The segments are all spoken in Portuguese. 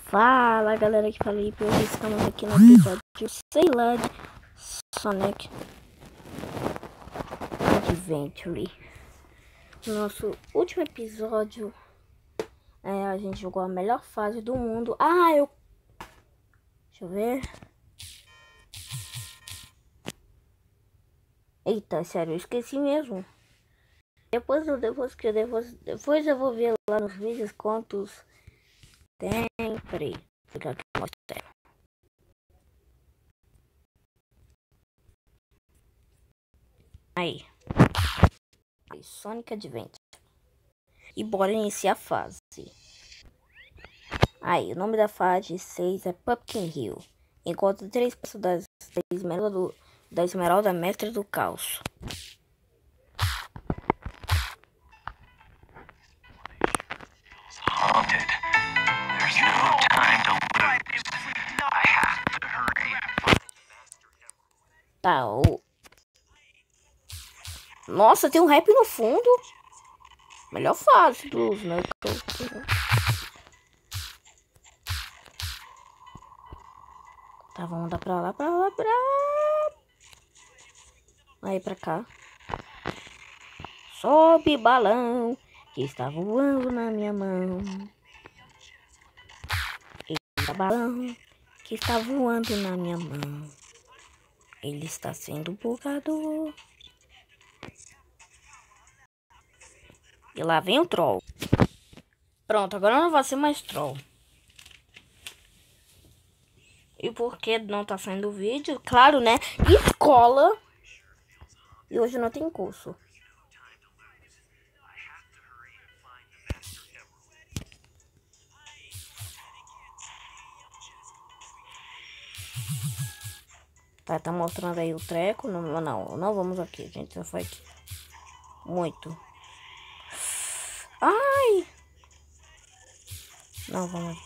Fala galera, que falei, hoje estamos aqui no episódio, sei lá, de Sonic Adventure. No nosso último episódio, a gente jogou a melhor fase do mundo. Deixa eu ver. Eita, sério, eu esqueci mesmo. Depois eu vou ver lá nos vídeos quantos tem. Peraí, fica aqui mostrando. Aí, Sonic Adventure. E bora iniciar a fase. Aí, o nome da fase 6 é Pumpkin Hill. Encontre 3 peças da Esmeralda Mestre do Caos. Haunted. There's no time to lose. I have to hurry. Tá, Nossa, tem um rap no fundo. Melhor fase dos, né? Tá, vamos dar pra lá, Aí, pra cá. Sobe balão que está voando na minha mão. Eita, balão que está voando na minha mão. Ele está sendo bugado. E lá vem o troll. Pronto, agora não vai ser mais troll. E por que não tá saindo vídeo? Claro, né? Escola. E hoje não tem curso. Tá mostrando aí o treco. Não vamos aqui. A gente já foi aqui. Muito. Ai! Não, vamos.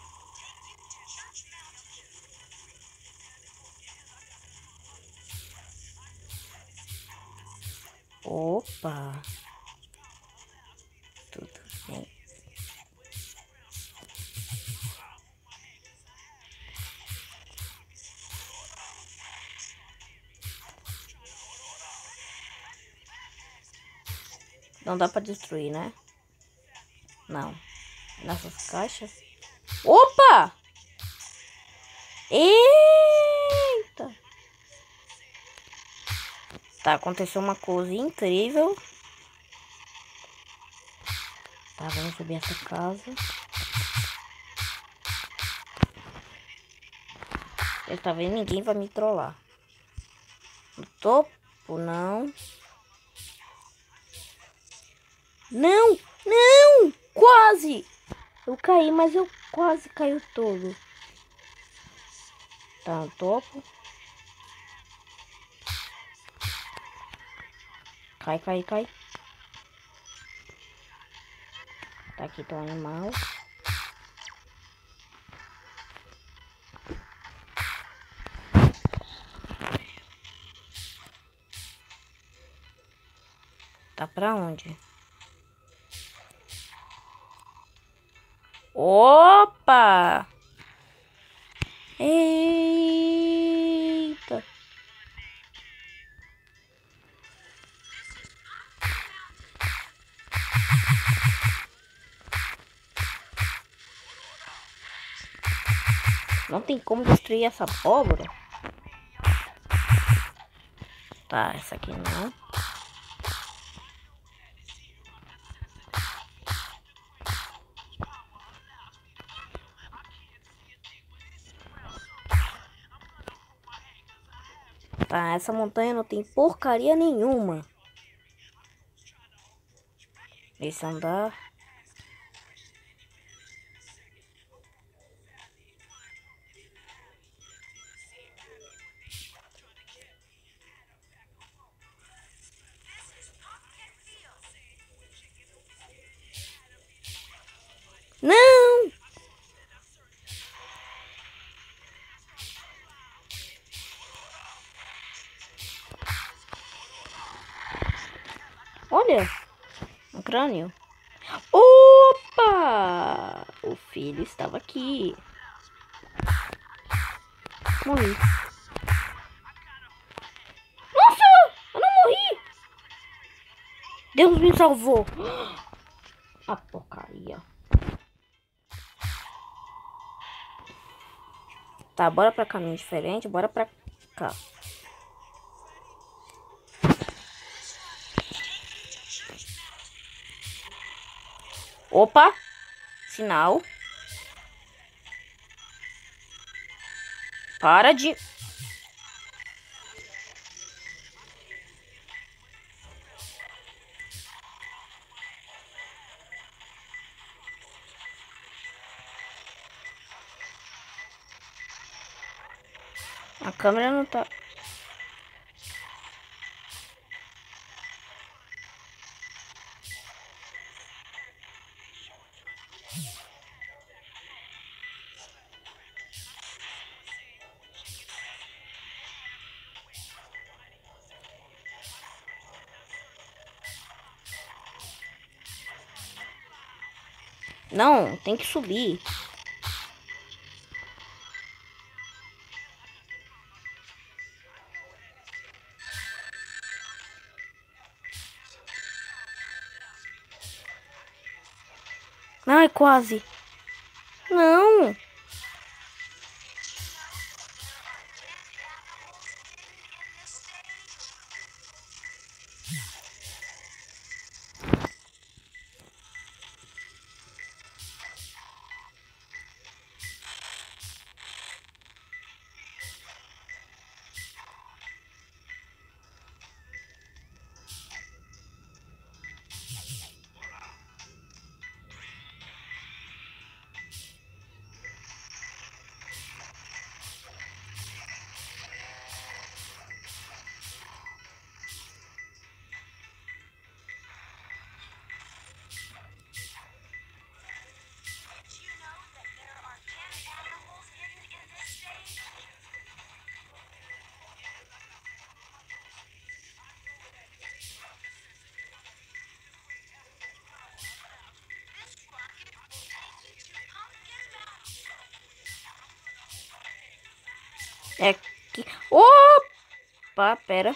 Opa! Tudo bem. Não dá pra destruir, né? Não. Nessas caixas. Opa! Eita! Tá, aconteceu uma coisa incrível. Tá, vamos subir essa casa. Eu tá vendo? Ninguém vai me trollar. No topo, não. Não! Não! Quase! Eu caí, mas eu quase caí todo. Tá no topo. Cai. Tá aqui, tem um animal. Tá pra onde? Opa! Eita! Não tem como destruir essa abóbora? Tá, essa aqui não. Tá, essa montanha não tem porcaria nenhuma. Esse andar. Não! Olha! Um crânio. Opa! O filho estava aqui. Morri. Nossa! Eu não morri! Deus me salvou. A porcaria. Tá, bora pra caminho diferente. Bora pra cá. Opa! Sinal. Para de... A câmera não tá... Não, tem que subir. Ai, quase. Não. É que... Opa, pera.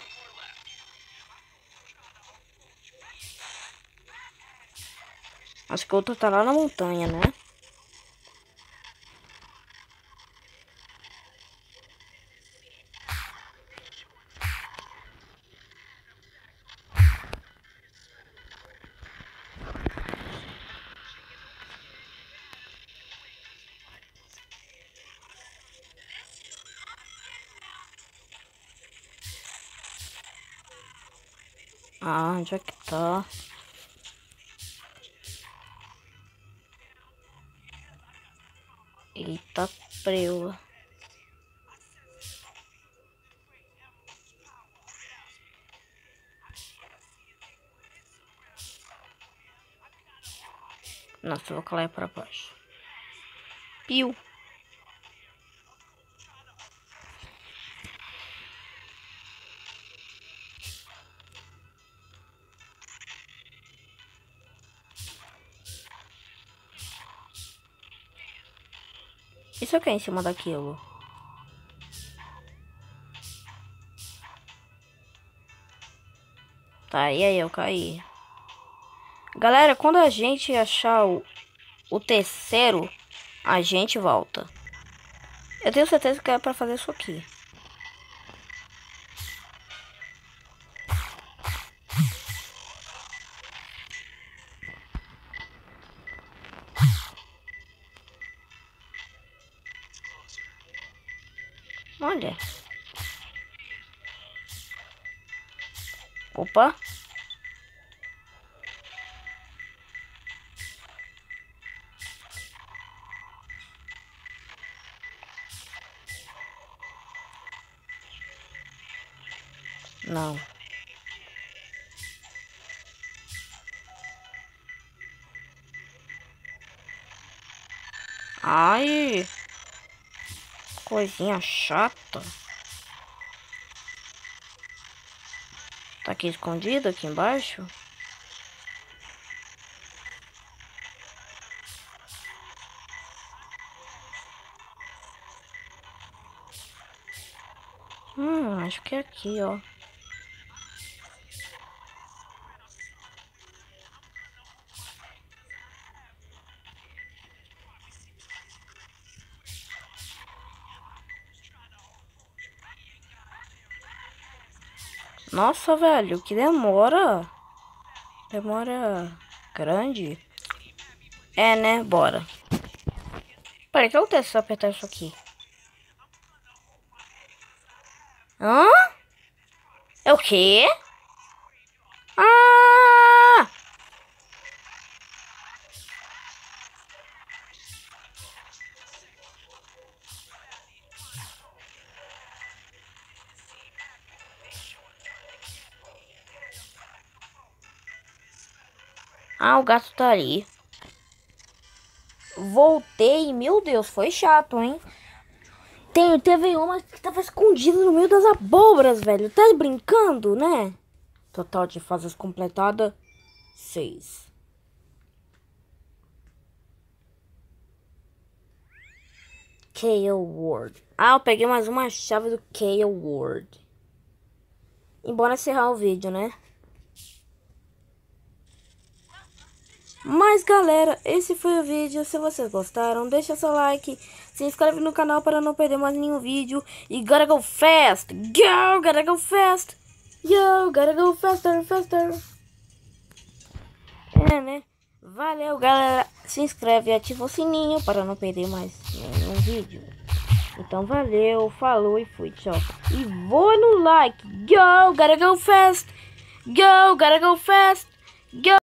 Acho que o outro tá lá na montanha, né? Ah, onde é que tá? Eita, preula. Nossa, eu vou cair pra baixo. Piu. Isso aqui é em cima daquilo. Tá, e aí eu caí. Galera, quando a gente achar o terceiro, a gente volta. Eu tenho certeza que é pra fazer isso aqui. Olha. Opa. Não. Ai. Coisinha chata. Tá aqui escondido, aqui embaixo. Acho que é aqui, ó. Nossa, velho, que demora. Demora grande. É, né? Bora. Peraí, que acontece se eu apertar isso aqui? Hã? É o quê? Ah! Ah, o gato tá ali. Voltei. Meu Deus, foi chato, hein? Teve uma que tava escondida no meio das abóboras, velho. Tá brincando, né? Total de fases completada, 6. KO Word. Ah, eu peguei mais uma chave do KO Word. Embora encerrar o vídeo, né? Mas galera, esse foi o vídeo. Se vocês gostaram, deixa seu like, se inscreve no canal para não perder mais nenhum vídeo. E gotta go fast! Go! Gotta go fast! Yo, gotta go faster, faster! É, né? Valeu, galera. Se inscreve e ativa o sininho para não perder mais nenhum vídeo. Então valeu, falou e fui, tchau. E voa no like. Go, gotta go fast! Go, gotta go fast! Go!